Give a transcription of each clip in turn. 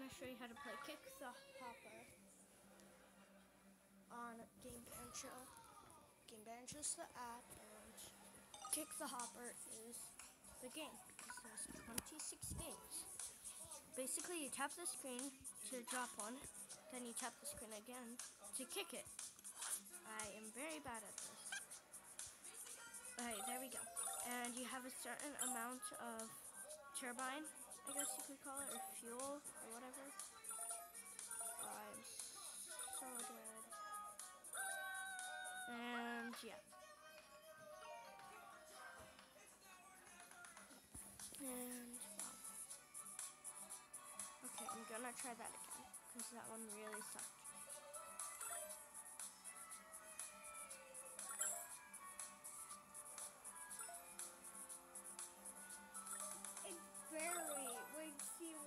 going to show you how to play Kick the Hopper on Gamebanjo. Gamebanjo's the app, and Kick the Hopper is the game. This has 26 games. Basically, you tap the screen to drop one, then you tap the screen again to kick it. I am very bad at this. Alright, there we go. And you have a certain amount of turbine, I guess you could call it, or fuel, or whatever. I'm so good. And yeah. And wow. Okay, I'm gonna try that again, because that one really sucked. It's very makes you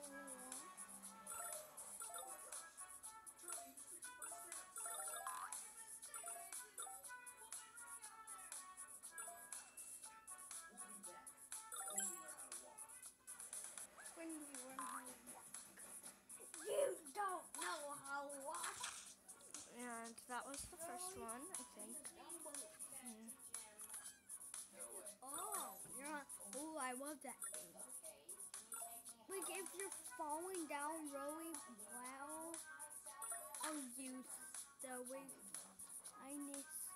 when you learn how to walk. You don't know how to walk. And that was the first one, I think. Oh, you're not. Oh, I love that game. Like if you're falling down really well, I'll use the way kindness.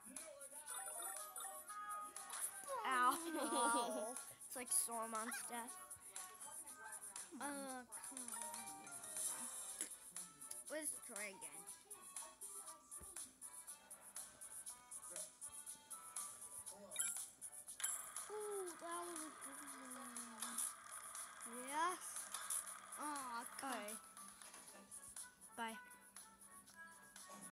Ow. It's like Solomon's death. Come on. Let's try again.